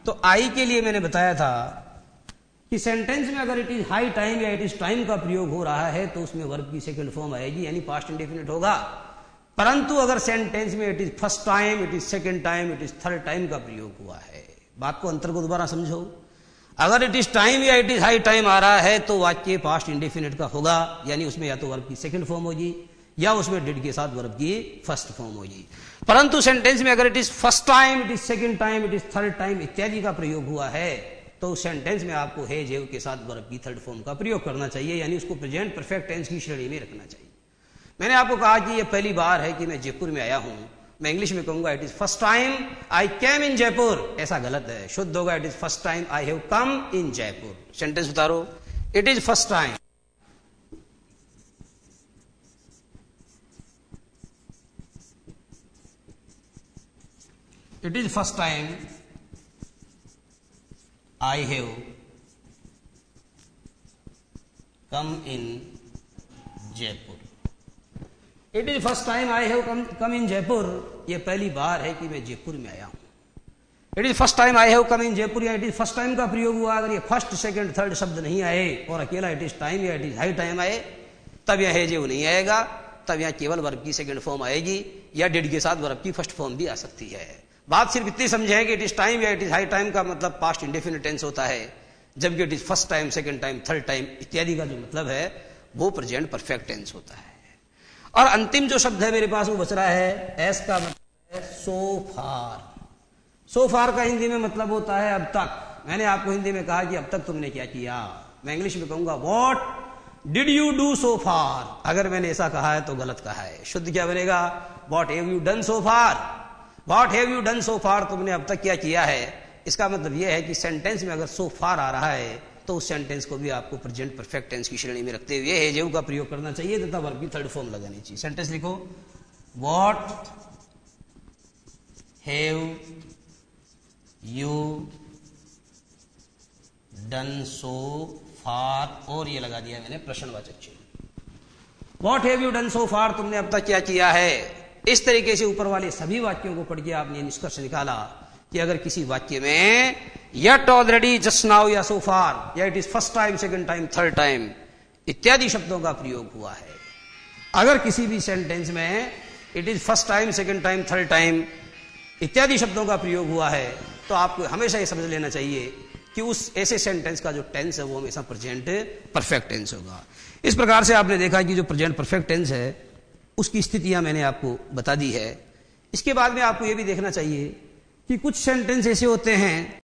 तो आई के लिए मैंने बताया था कि सेंटेंस में अगर इट इज हाई टाइम या इट इज टाइम का प्रयोग हो रहा है तो उसमें वर्ब की सेकंड फॉर्म आएगी, यानी पास्ट इंडेफिनिट होगा। परंतु अगर सेंटेंस में it is first time, it is second time, it is third time का प्रयोग हुआ है, बात को अंतर को दोबारा समझो। अगर इट इज टाइम या इट इज हाई टाइम आ रहा है तो वाक्य पास्ट इंडेफिनिट का होगा, यानी उसमें या तो वर्ब की सेकंड फॉर्म होगी या उसमें डिड के साथ वर्ब की फर्स्ट फॉर्म होगी। परंतु सेंटेंस में अगर it is first time, it is second time, it is third time इत्यादि का प्रयोग हुआ है तो उस सेंटेंस में आपको हैज हैव के साथ वर्ब की थर्ड फॉर्म का प्रयोग करना चाहिए, यानी उसको प्रेजेंट परफेक्ट टेंस की श्रेणी में रखना चाहिए। मैंने आपको कहा कि यह पहली बार है कि मैं जयपुर में आया हूं, मैं इंग्लिश में कहूंगा it is first time I came in Jaipur, ऐसा गलत है, शुद्ध होगा it is first time I have come in Jaipur. Sentence उतारो, it is first time it is first time I have come in Jaipur. It is first time I have come in Jaipur, यह पहली बार है कि मैं जयपुर में आया हूं। It is first time I have come in Jaipur या इट इज फर्स्ट टाइम का प्रयोग हुआ, अगर ये फर्स्ट सेकंड थर्ड शब्द नहीं आए और अकेला इट इज टाइम या इट इज हाई टाइम आए तब यह हैज हैव नहीं आएगा, तब यहां केवल वर्ब की सेकंड फॉर्म आएगी या डिड के साथ वर्ब की फर्स्ट फॉर्म भी आ सकती है। बात सिर्फ इतनी समझे कि इट इज टाइम या इट इज हाई टाइम का मतलब पास्ट इंडेफिनिट टेंस होता है, जबकि it is first time, second time, third time इत्यादि का जो मतलब है वो प्रेजेंट परफेक्ट टेंस होता है। और अंतिम जो शब्द है मेरे पास वो बच रहा है एस का मतलब है सो फार। सो फार का हिंदी में मतलब होता है अब तक। मैंने आपको हिंदी में कहा कि अब तक तुमने क्या किया, मैं इंग्लिश में कहूंगा what did you do so far. अगर मैंने ऐसा कहा है तो गलत कहा है, शुद्ध क्या बनेगा, what have you done so far. What have you done so far, तुमने अब तक क्या किया है। इसका मतलब यह है कि सेंटेंस में अगर सो फार आ रहा है तो उस सेंटेंस को भी आपको प्रेजेंट परफेक्ट टेंस की श्रेणी में रखते हुए हैज हैव का प्रयोग करना चाहिए तथा वर्ब की थर्ड फॉर्म लगानी चाहिए। सेंटेंस लिखो, what have you done so far, और ये लगा दिया मैंने प्रश्नवाचक चिन्ह। What have you done so far, तुमने अब तक क्या किया है। इस तरीके से ऊपर वाले सभी वाक्यों को पढ़ के आपने निष्कर्ष निकाला कि अगर किसी वाक्य में यट, ऑलरेडी, जस्ट नाउ या सो फार या it is first time, second time, third time इत्यादि शब्दों का प्रयोग हुआ है, अगर किसी भी सेंटेंस में it is first time, second time, third time इत्यादि शब्दों का प्रयोग हुआ है तो आपको हमेशा यह समझ लेना चाहिए कि उस ऐसे सेंटेंस का जो टेंस है वो हमेशा प्रेजेंट परफेक्ट टेंस होगा। इस प्रकार से आपने देखा कि जो प्रेजेंट परफेक्ट टेंस है उसकी स्थितियां मैंने आपको बता दी है। इसके बाद में आपको यह भी देखना चाहिए कि कुछ सेंटेंस ऐसे होते हैं